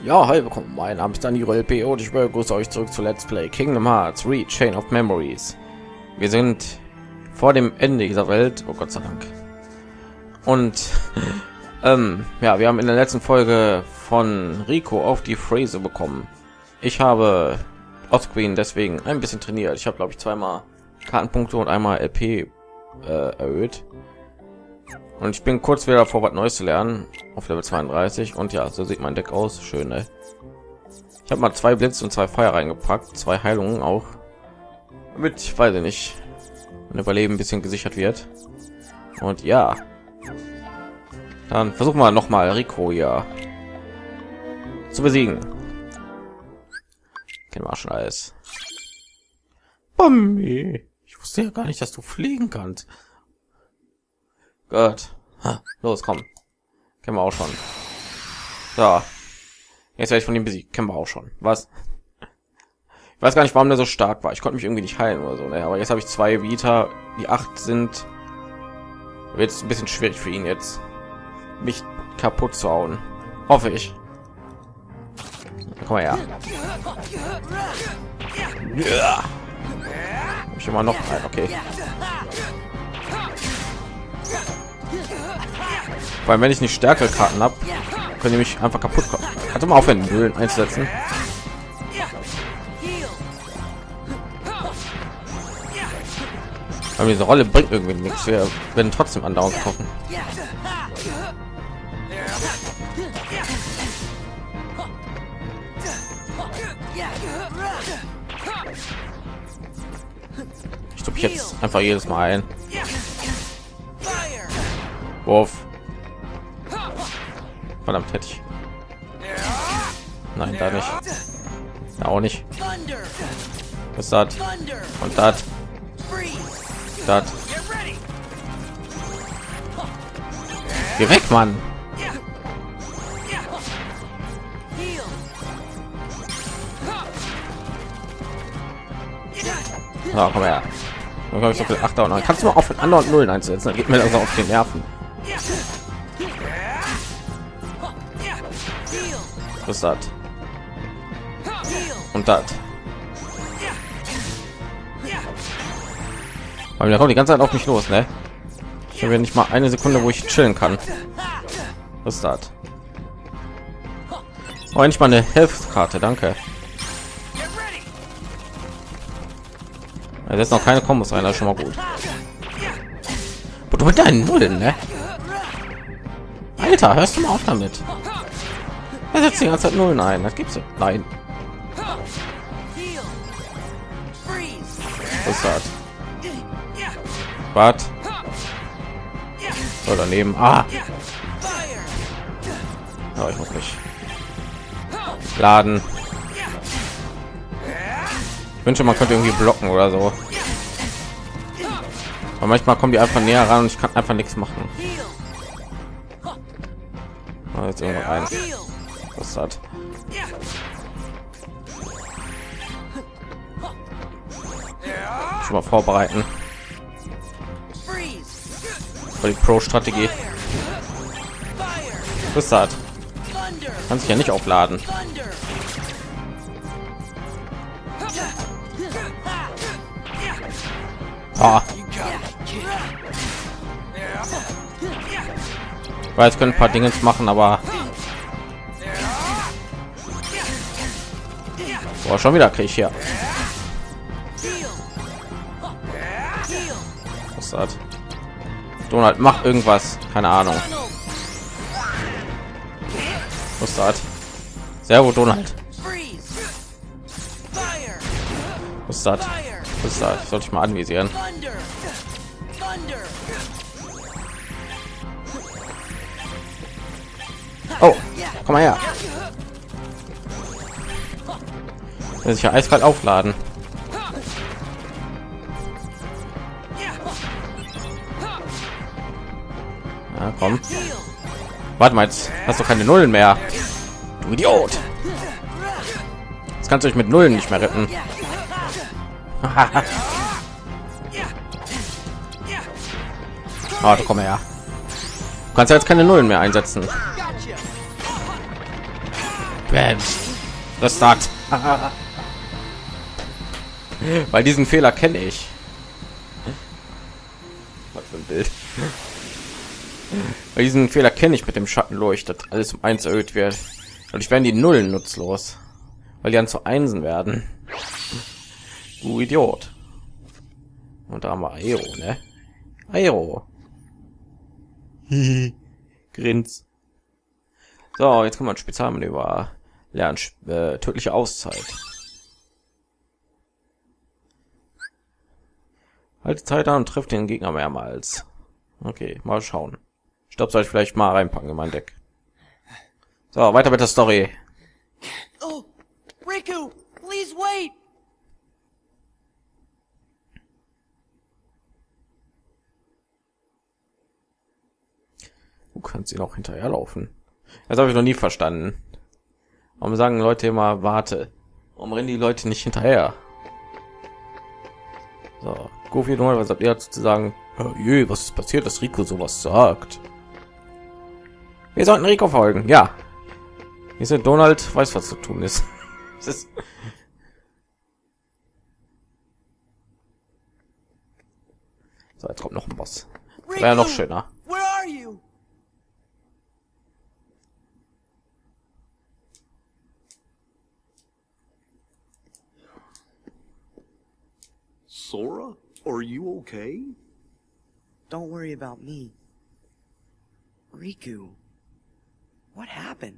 Ja, hi, willkommen. Mein Name ist Danilo LP und ich begrüße euch zurück zu Let's Play Kingdom Hearts Re: Chain of Memories. Wir sind vor dem Ende dieser Welt, oh Gott sei Dank. Und ja, wir haben in der letzten Folge von Rico auf die Phrase bekommen. Ich habe Offscreen deswegen ein bisschen trainiert. Ich habe, glaube ich, zweimal Kartenpunkte und einmal LP erhöht. Und ich bin kurz wieder davor, was Neues zu lernen auf Level 32. Und ja, so sieht mein Deck aus. Schön, ne? Ich habe mal 2 Blitz und 2 Feuer reingepackt, 2 Heilungen auch, damit, ich weiß nicht, mein Überleben ein bisschen gesichert wird. Und ja, dann versuchen wir noch mal Rico hier zu besiegen. Kennen wir schon alles. Bambi. Ich wusste ja gar nicht, dass du fliegen kannst. Gott. Los, komm. Kennen wir auch schon. So. Jetzt werde ich von ihm besiegt. Kennen wir auch schon. Was? Ich weiß gar nicht, warum der so stark war. Ich konnte mich irgendwie nicht heilen oder so. Ne? Aber jetzt habe ich 2 Vita, die 8 sind. Wird es ein bisschen schwierig für ihn jetzt, mich kaputt zu hauen. Hoffe ich. Komm mal her. Ja. Ich immer noch ein. Okay. Weil wenn ich nicht stärkere Karten habe, können die mich einfach kaputt kommen. Kannst du mal aufhören, Mühlen einzusetzen? Aber diese Rolle bringt irgendwie nichts. Wir werden trotzdem andauernd kochen. Ich tue mich jetzt einfach jedes Mal ein. Wurf. Verdammt, hätte ich. Nein, da nicht. Da auch nicht. Was ist das? Und das. Das. Geh weg, Mann. Oh, komm her. Dann habe ich so viel 8er und 9. Kannst du mal auf den anderen Nullen einsetzen? Dann geht mir das auf die Nerven. Was ist das? Und das. Aber da kommt die ganze Zeit auf mich los, ne? Ich habe ja nicht mal eine Sekunde, wo ich chillen kann. Was ist das? Oh, nicht mal eine Hilfskarte, danke. Jetzt noch keine Kombos rein, das ist schon mal gut. Du mit deinen Nullen, ne? Alter, hörst du mal auf damit? Er setzt die ganze Zeit Nullen ein. Das gibt's. Nein. Was ist das? Was? So, daneben. Ah. Oh, ich muss mich laden. Ich wünsche, man könnte irgendwie blocken oder so. Aber manchmal kommen die einfach näher ran und ich kann einfach nichts machen. Oh, jetzt irgendwo rein. Was hat? Schon mal vorbereiten. Für die Pro-Strategie. Was hat? Kann sich ja nicht aufladen. Ah. Weil es können ein paar Dinge machen, aber boah, schon wieder krieg ich hier. Was hat? Donald, mach irgendwas, keine Ahnung. Was hat? Sehr gut, Donald. Was hat? Was ist das? Sollte ich mal anvisieren. Oh, komm mal her. Will sich ja eiskalt aufladen. Ja, komm. Warte mal, jetzt hast du keine Nullen mehr. Du Idiot. Jetzt kannst du dich mit Nullen nicht mehr retten. Oh, komm her. Du kannst ja jetzt keine Nullen mehr einsetzen. Das sagt. Weil diesen Fehler kenne ich. Was für ein Bild. Weil diesen Fehler kenne ich mit dem Schatten leuchtet, alles um 1 erhöht wird. Und ich werden die Nullen nutzlos, weil die dann zu Einsen werden. Du Idiot. Und da haben wir Aero, ne? Aero. Grins. So, jetzt kann man Spezialmanöver lernen. Tödliche Auszeit. Halt Zeit an und trifft den Gegner mehrmals. Okay, mal schauen. Ich glaube, soll ich vielleicht mal reinpacken in mein Deck. So, weiter mit der Story. Oh, Riku, please wait. Du kannst ihn auch hinterherlaufen. Das habe ich noch nie verstanden. Warum sagen Leute immer warte? Warum rennen die Leute nicht hinterher? So, Goofy, was habt ihr zu sagen? Je, was ist passiert, dass Rico sowas sagt? Wir sollten Rico folgen, ja. Hier ist Donald, weiß, was zu tun ist. ist so, jetzt kommt noch ein Boss. Wäre noch schöner. Where are you? Sora, are you okay? Don't worry about me. Riku, what happened?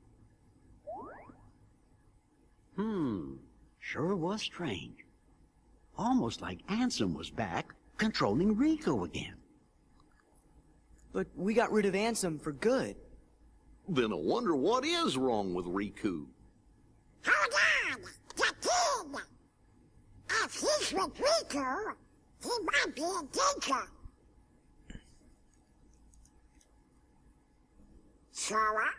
Sure was strange. Almost like Ansem was back, controlling Rico again. But we got rid of Ansem for good. Then I wonder what is wrong with Riku. Hold on! The kid! If he's with Riku, he might be in danger. Sora?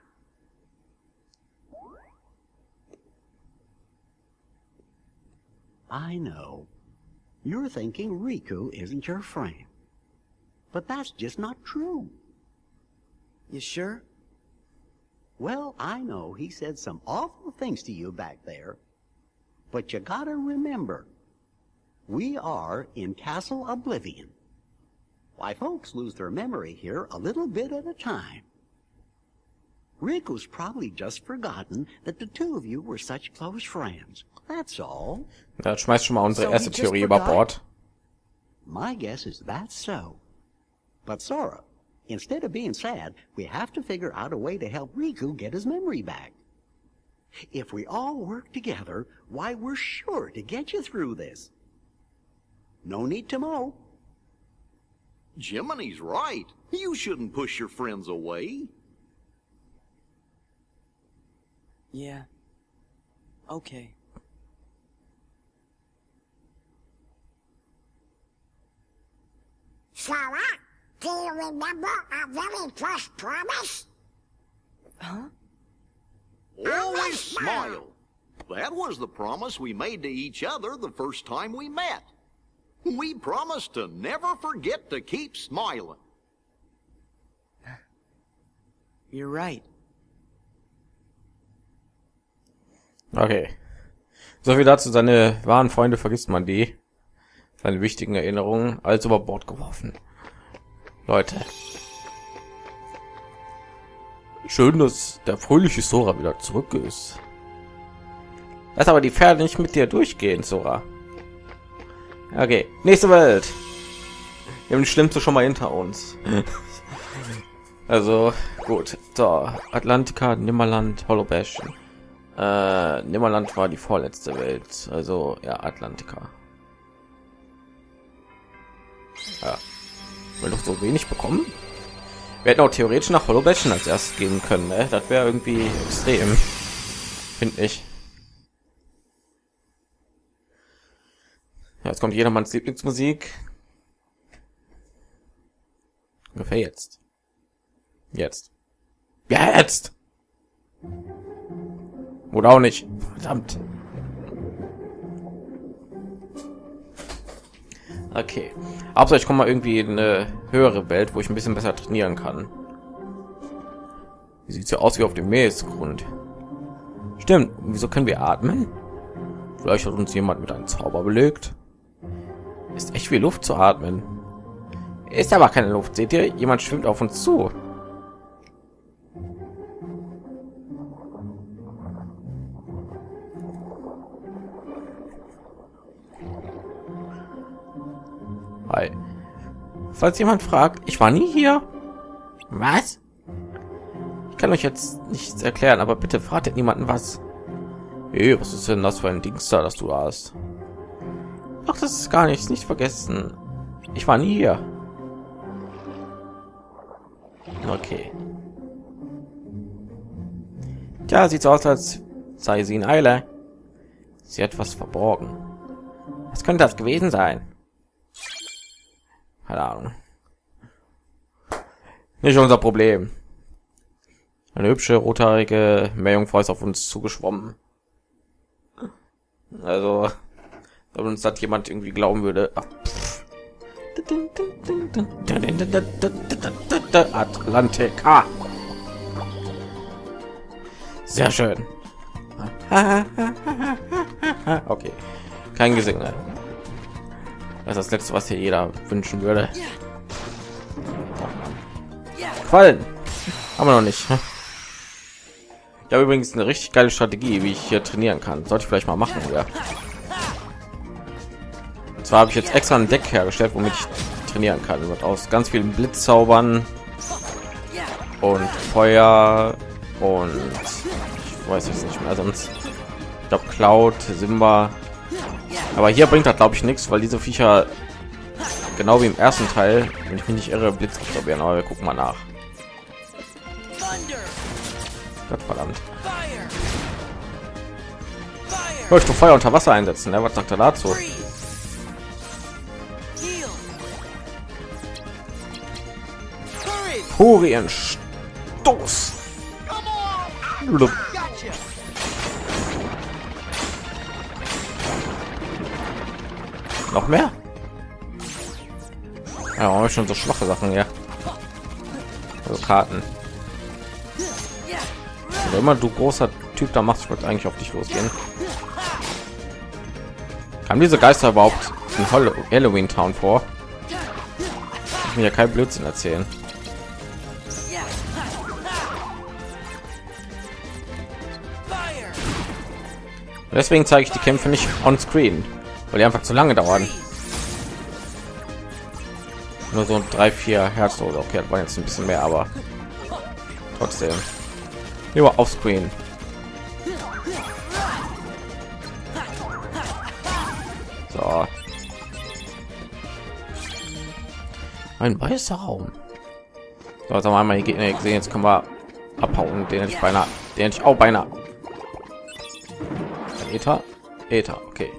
I know. You're thinking Riku isn't your friend. But that's just not true. You sure? Well, I know he said some awful things to you back there. But you gotta remember, we are in Castle Oblivion. Why, folks lose their memory here a little bit at a time. Riku's probably just forgotten that the two of you were such close friends. That's all. Ja, schmeißt schon mal unsere So erste he just Theorie über forgot? Bord. My guess is that's so. But Sora, instead of being sad, we have to figure out a way to help Riku get his memory back. If we all work together, why, we're sure to get you through this. No need to mow. Jiminy's right. You shouldn't push your friends away. Yeah. Okay. Sora, do you remember our very first promise? Huh? Always smile. That was the promise we made to each other the first time we met. We promised to never forget to keep smiling. You're right. Okay. So viel dazu, seine wahren Freunde vergisst man die. Seine wichtigen Erinnerungen als über Bord geworfen. Leute. Schön, dass der fröhliche Sora wieder zurück ist. Lass aber die Pferde nicht mit dir durchgehen, Sora. Okay, nächste Welt. Wir haben die schlimmste schon mal hinter uns. Also, gut. So, Atlantica, Nimmerland, Hollow Bastion. Nimmerland war die vorletzte Welt. Also, ja, Atlantica. Ja. Wir doch so wenig bekommen. Wir hätten auch theoretisch nach Hollow Bastion als erstes gehen können, ne? Das wäre irgendwie extrem. Finde ich. Ja, jetzt kommt jedermanns Lieblingsmusik. Ungefähr jetzt. Jetzt. Jetzt! Oder auch nicht. Verdammt. Okay. Aber ich komme mal irgendwie in eine höhere Welt, wo ich ein bisschen besser trainieren kann. Wie sieht's ja aus wie auf dem Meeresgrund? Stimmt. Wieso können wir atmen? Vielleicht hat uns jemand mit einem Zauber belegt. Ist echt wie Luft zu atmen. Ist aber keine Luft. Seht ihr? Jemand schwimmt auf uns zu. Hi. Falls jemand fragt, ich war nie hier. Was? Ich kann euch jetzt nichts erklären, aber bitte fragt niemanden was. Hey, was ist denn das für ein Dings da, das du hast? Ach, das ist gar nichts, nicht vergessen. Ich war nie hier. Okay. Tja, sieht so aus, als sei sie in Eile. Sie hat etwas verborgen. Was könnte das gewesen sein? Keine Ahnung. Nicht unser Problem. Eine hübsche, rothaarige Meerjungfrau ist auf uns zugeschwommen. Also, wenn uns das jemand irgendwie glauben würde. Ach, Atlantika. Sehr schön. Okay. Kein Gesinge. Das ist das Letzte, was hier jeder wünschen würde. Quallen. Haben wir noch nicht. Ich habe übrigens eine richtig geile Strategie, wie ich hier trainieren kann. Sollte ich vielleicht mal machen, ja. Und zwar habe ich jetzt extra ein Deck hergestellt, womit ich trainieren kann. Wird aus ganz vielen Blitzzaubern und Feuer und ich weiß jetzt nicht mehr sonst. Ich glaube Cloud, Simba. Aber hier bringt das glaube ich nichts, weil diese Viecher genau wie im ersten Teil, wenn ich mich nicht irre, Blitz absorbieren. Aber wir gucken mal nach. Gott verdammt. Ich doch Feuer unter Wasser einsetzen, ne? Was sagt er dazu? Furienstoß. Noch mehr? Ja, schon so schwache Sachen, ja. Also Karten. Also immer du großer Typ da machst, ich wollte eigentlich auf dich losgehen. Kam diese Geister überhaupt in Halloween Town vor? Ich mir ja kein Blödsinn erzählen. Und deswegen zeige ich die Kämpfe nicht on screen, weil die einfach zu lange dauern. Nur so 3-4 Herz oder okay, das war jetzt ein bisschen mehr, aber trotzdem lieber auf Screen. So, ein weißer Raum. So, jetzt haben wir einmal die Gegner gesehen, jetzt können wir abhauen. Den hätte ich beinahe, Ether, okay.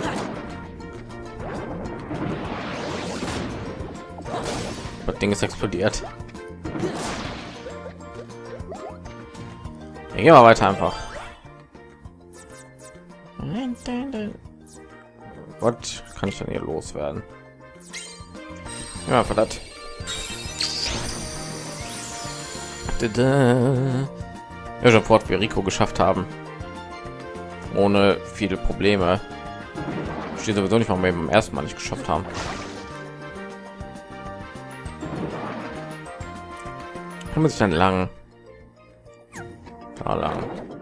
Das Ding ist explodiert. Ja, gehen wir weiter einfach. Was kann ich denn hier loswerden? Ja, verdammt. Ja, schon fort wir Rico geschafft haben. Ohne viele Probleme. Steht sowieso nicht, warum wir beim ersten Mal nicht geschafft haben. Kann man sich dann lang. Da lang.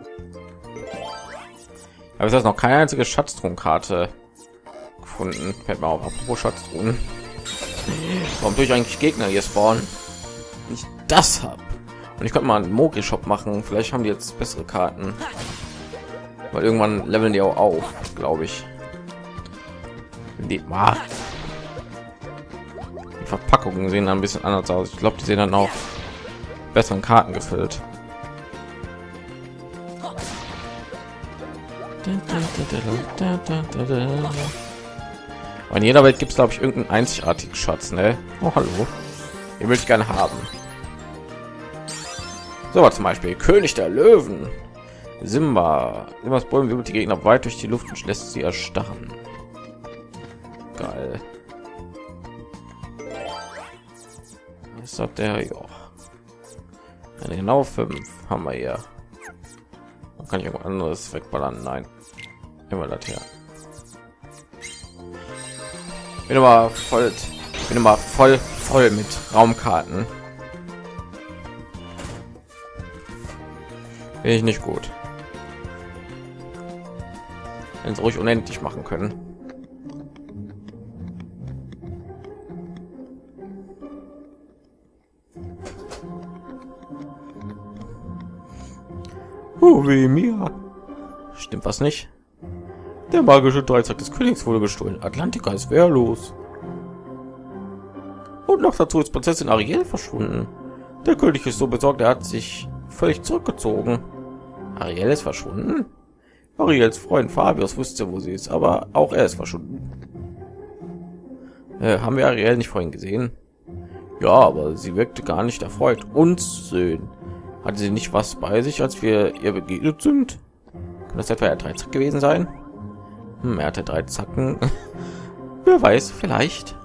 Aber es ist noch keine einzige Schatztruhenkarte gefunden. Fällt mir auf, apropos Schatztruhen. Warum tue ich eigentlich Gegner hier spawnen? Ich das habe. Und ich könnte mal einen Mogi-Shop machen. Vielleicht haben die jetzt bessere Karten. Weil irgendwann leveln die auch auf, glaube ich. Die Verpackungen sehen dann ein bisschen anders aus. Ich glaube, die sehen dann auch besseren Karten gefüllt. Und in jeder Welt gibt es, glaube ich, irgendeinen einzigartigen Schatz, ne? Oh, hallo. Den möchte ich gerne haben. So, was zum Beispiel König der Löwen. Simba. Simbas Bullen wirbelt die Gegner weit durch die Luft und lässt sie erstarren. Geil. Ist das der? Ja. Eine genau 5 haben wir hier. Kann ich irgendwas anderes wegballern? Nein. Immer das her. Bin immer voll mit Raumkarten. Bin ich nicht gut. Wenn es ruhig unendlich machen können. Wie mir. Stimmt was nicht? Der magische Dreizack des Königs wurde gestohlen. Atlantica ist wehrlos. Und noch dazu ist Prinzessin Ariel verschwunden. Der König ist so besorgt, er hat sich völlig zurückgezogen. Ariel ist verschwunden? Ariels Freund Fabius wusste, wo sie ist, aber auch er ist verschwunden. Haben wir Ariel nicht vorhin gesehen? Ja, aber sie wirkte gar nicht erfreut. Uns sehen. Hatte sie nicht was bei sich, als wir ihr begegnet sind? Kann das etwa der Dreizack gewesen sein? Er hatte 3 Zacken. Wer weiß, vielleicht.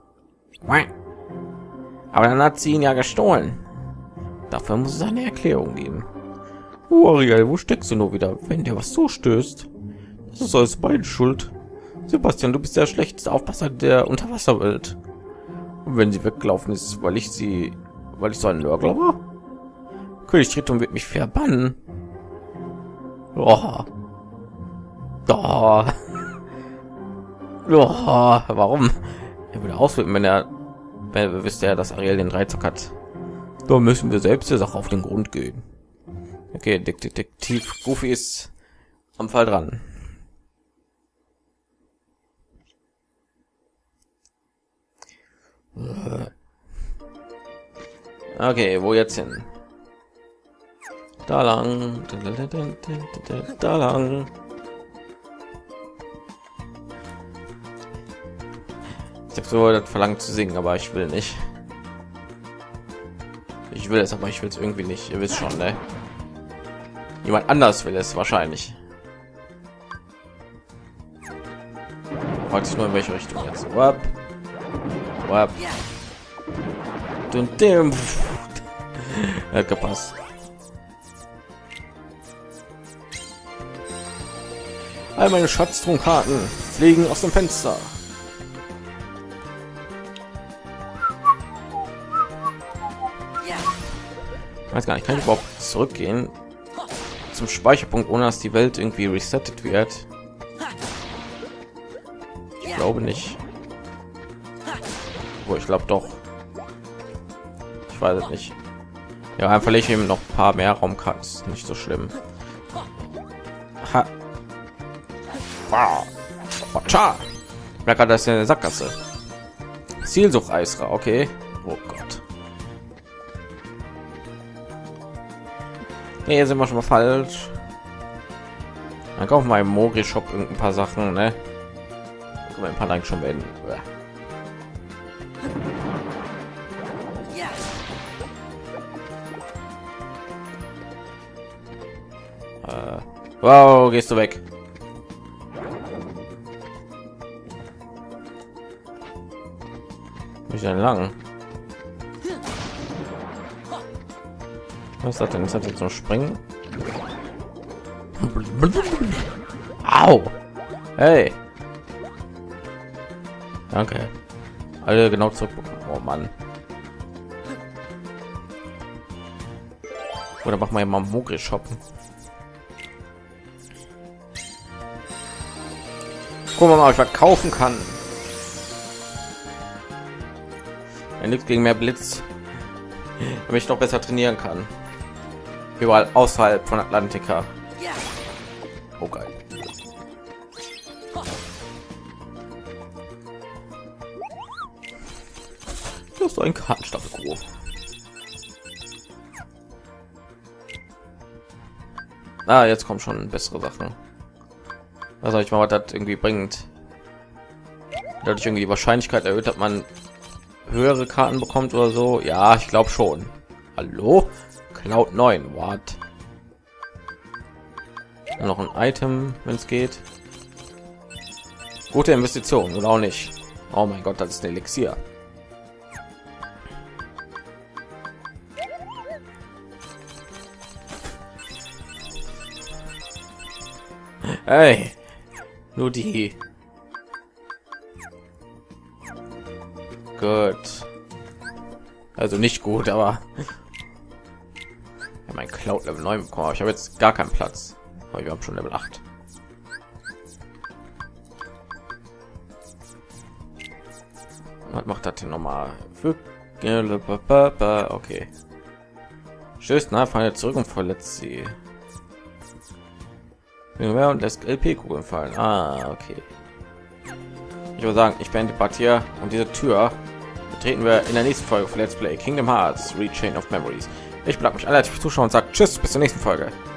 Aber dann hat sie ihn ja gestohlen. Dafür muss es eine Erklärung geben. Oh, Ariel, wo steckst du nur wieder, wenn dir was so stößt? Das ist alles beide schuld. Sebastian, du bist der schlechteste Aufpasser der Unterwasserwelt. Und wenn sie weggelaufen ist, weil ich so ein Nörgler war? König Triton wird mich verbannen. Oh. Oh. Oh. Warum? Er würde auswirken, wenn er wüsste, dass Ariel den Dreizack hat. Da müssen wir selbst der Sache auf den Grund gehen. Okay, Detektiv Goofy ist am Fall dran. Okay, wo jetzt hin? Da lang. Da lang. Ich habe so das verlangt zu singen, aber ich will nicht. Ich will es, aber ich will es irgendwie nicht. Ihr wisst schon, ne? Jemand anders will es wahrscheinlich. Fragt sich nur in welche Richtung jetzt. Wap. Wap. Und dem hat gepasst. All meine Schatztrunkkarten fliegen aus dem Fenster. Ich weiß gar nicht, kann ich überhaupt zurückgehen zum Speicherpunkt, ohne dass die Welt irgendwie resettet wird? Ich glaube nicht. Oh, ich glaube doch. Ich weiß es nicht. Ja, einfach verliere ich eben noch ein paar mehr Raumkarten. Ist nicht so schlimm. Ha. Wow. Ja, gerade das ist eine Sackgasse. Zielsucht Eisra, okay. Oh Gott. Nee, hier sind wir schon mal falsch. Dann kaufen wir im Mori Shop ein paar Sachen, ne? Können wir ein paar Dank schon beenden. Wow, gehst du weg? Wie denn lang? Was ist das denn? Ist das jetzt so springen? Au! Hey! Danke. Alle genau zurückbekommen. Oh Mann. Oder mach mal mal Mogri shoppen. Gucken wir mal, ob ich was kaufen kann. Ja, nichts gegen mehr Blitz, damit ich noch besser trainieren kann. Überall außerhalb von Atlantica. Oh geil. Das ist ein Kartenstapel groß. Ah, jetzt kommen schon bessere Sachen. Was soll ich mal, was das irgendwie bringt? Dadurch irgendwie die Wahrscheinlichkeit erhöht, dass man höhere Karten bekommt oder so. Ja, ich glaube schon. Hallo? Cloud 9, what? Noch ein Item, wenn es geht. Gute Investition oder auch nicht. Oh mein Gott, das ist ein Elixier. Hey, nur die. Gut. Also nicht gut, aber ja, mein Cloud Level 9 bekommen. Ich habe jetzt gar keinen Platz. Aber wir haben schon Level 8. Was macht das denn nochmal? Okay. Stößt Nahfeinde zurück und verletzt sie. Und lässt LP-Kugeln fallen. Ah, okay. Ich würde sagen, ich beende die Partie hier und diese Tür betreten wir in der nächsten Folge von Let's Play Kingdom Hearts Rechain of Memories. Ich bedanke mich alle fürs Zuschauen und sage Tschüss, bis zur nächsten Folge.